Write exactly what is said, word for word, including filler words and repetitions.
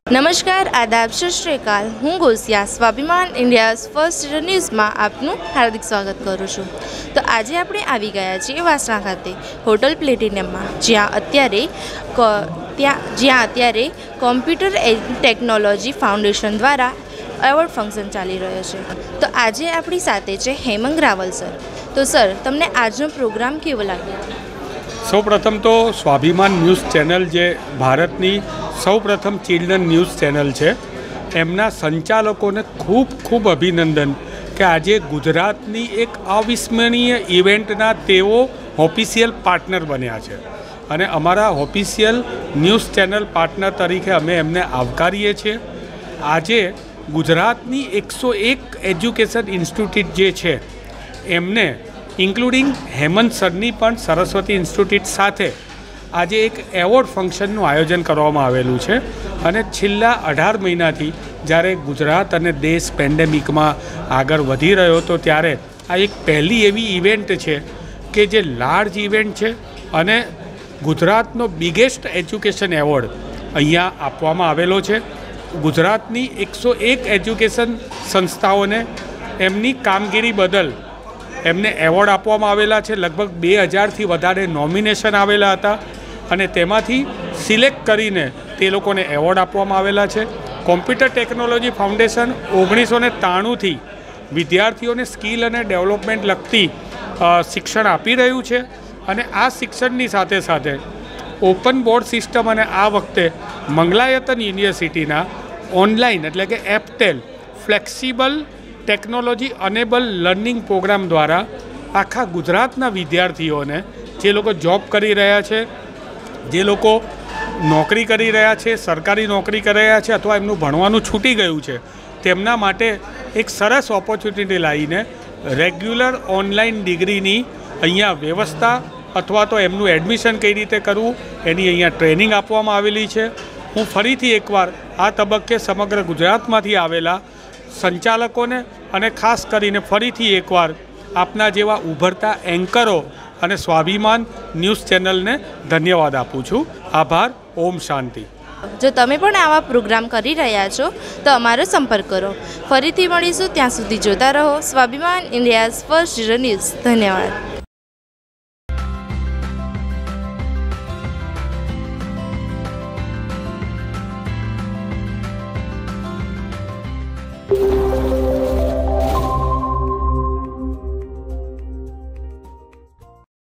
नमस्कार, आदाब, सत श्री अकाल। हूँ गोसिया स्वाभिमान इंडिया फर्स्ट न्यूज़ में आपनु हार्दिक स्वागत करूँ छूँ। तो आज આપણે આવી ગયા છીએ વાસણા ખાતે હોટલ પ્લેટિનિયમમાં, જ્યાં અત્યારે ત્યાં જ્યાં અત્યારે કોમ્પ્યુટર ટેકનોલોજી ફાઉન્ડેશન દ્વારા એવોર્ડ ફંક્શન ચાલી રહ્યો છે। તો આજે આપણી સાથે છે હેમંગ રાવલ સર। તો સર, તમને આજનો પ્રોગ્રામ કેવો લાગ્યો? સૌ પ્રથમ તો સ્વાભિમાન ન્યૂઝ ચેનલ જે ભારતની સૌ પ્રથમ ચિલ્ડ્રન ન્યૂઝ ચેનલ છે, એમના સંચાલકોને ખૂબ ખૂબ અભિનંદન કે આજે ગુજરાતની એક અવિસ્મરણીય ઇવેન્ટના તેઓ ઓફિશિયલ પાર્ટનર બન્યા છે અને અમારા ઓફિશિયલ ન્યૂઝ ચેનલ પાર્ટનર તરીકે અમે એમને આવકારીએ છીએ। આજે ગુજરાતની એકસો એક એજ્યુકેશન ઇન્સ્ટિટ્યૂટ જે છે એમને ઇન્ક્લુડિંગ હેમંત સરની પણ સરસ્વતી ઇન્સ્ટિટ્યૂટ સાથે આજે એક એવોર્ડ ફંક્શનનું આયોજન કરવામાં આવેલું છે અને છેલ્લા અઢાર મહિનાથી જ્યારે ગુજરાત અને દેશ પેન્ડેમિકમાં આગળ વધી રહ્યો હતો ત્યારે આ એક પહેલી એવી ઇવેન્ટ છે કે જે લાર્જ ઇવેન્ટ છે અને ગુજરાતનો બિગેસ્ટ એજ્યુકેશન એવોર્ડ અહીંયા આપવામાં આવેલો છે। ગુજરાતની એકસો એક એજ્યુકેશન સંસ્થાઓને એમની કામગીરી બદલ એમને એવોર્ડ આપવામાં આવેલા છે। લગભગ બે હજારથી વધારે નોમિનેશન આવેલા હતા અને તેમાંથી સિલેક્ટ કરીને તે લોકોને એવોર્ડ આપવામાં આવેલા છે। કોમ્પ્યુટર ટેકનોલોજી ફાઉન્ડેશન ઓગણીસો ને ત્રાણુંથી વિદ્યાર્થીઓને સ્કિલ અને ડેવલપમેન્ટ લગતી શિક્ષણ આપી રહ્યું છે અને આ શિક્ષણની સાથે સાથે ઓપન બોર્ડ સિસ્ટમ અને આ વખતે મંગલાયતન યુનિવર્સિટીના ઓનલાઈન એટલે કે એપટેલ flexible technology enabled learning programme દ્વારા આખા ગુજરાતના વિદ્યાર્થીઓને જે લોકો જોબ કરી રહ્યા છે, જે લોકો નોકરી કરી રહ્યા છે, સરકારી નોકરી કરી રહ્યા છે અથવા એમનું ભણવાનું છૂટી ગયું છે, તેમના માટે એક સરસ ઓપોર્ચ્યુનિટી લાવીને રેગ્યુલર ઓનલાઈન ડિગ્રીની અહીંયા વ્યવસ્થા અથવા તો એમનું એડમિશન કઈ રીતે કરવું એની અહીંયા ટ્રેનિંગ આપવામાં આવેલી છે। હું ફરીથી એકવાર આ તબક્કે સમગ્ર ગુજરાતમાંથી આવેલા સંચાલકોને અને ખાસ કરીને ફરીથી એકવાર આપના જેવા ઉભરતા એન્કરો અને સ્વાભિમાન ન્યૂઝ ચેનલને ધન્યવાદ આપું છું। આભાર। ઓમ શાંતિ। જો તમે પણ આવા પ્રોગ્રામ કરી રહ્યા છો તો અમારો સંપર્ક કરો। ફરીથી મળીશું, ત્યાં સુધી જોતા રહો સ્વાભિમાન ઇન્ડિયા ફર્સ્ટ ન્યૂઝ। ધન્યવાદ।